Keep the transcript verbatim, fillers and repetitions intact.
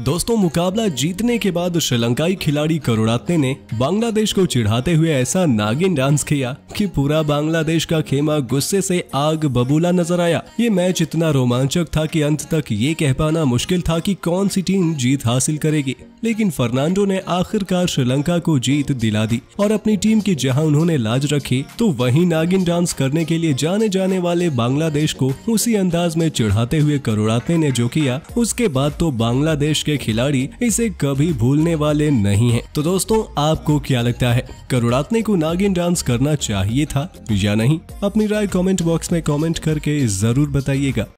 दोस्तों, मुकाबला जीतने के बाद श्रीलंकाई खिलाड़ी करुणारत्ने ने बांग्लादेश को चिढ़ाते हुए ऐसा नागिन डांस किया कि पूरा बांग्लादेश का खेमा गुस्से से आग बबूला नजर आया। ये मैच इतना रोमांचक था कि अंत तक ये कह पाना मुश्किल था कि कौन सी टीम जीत हासिल करेगी, लेकिन फर्नांडो ने आखिरकार श्रीलंका को जीत दिला दी और अपनी टीम की जहां उन्होंने लाज रखी तो वहीं नागिन डांस करने के लिए जाने जाने वाले बांग्लादेश को उसी अंदाज में चिढ़ाते हुए करुणारत्ने ने जो किया, उसके बाद तो बांग्लादेश के खिलाड़ी इसे कभी भूलने वाले नहीं हैं। तो दोस्तों, आपको क्या लगता है, करुणारत्ने को नागिन डांस करना चाहिए था या नहीं? अपनी राय कमेंट बॉक्स में कमेंट करके जरूर बताइएगा।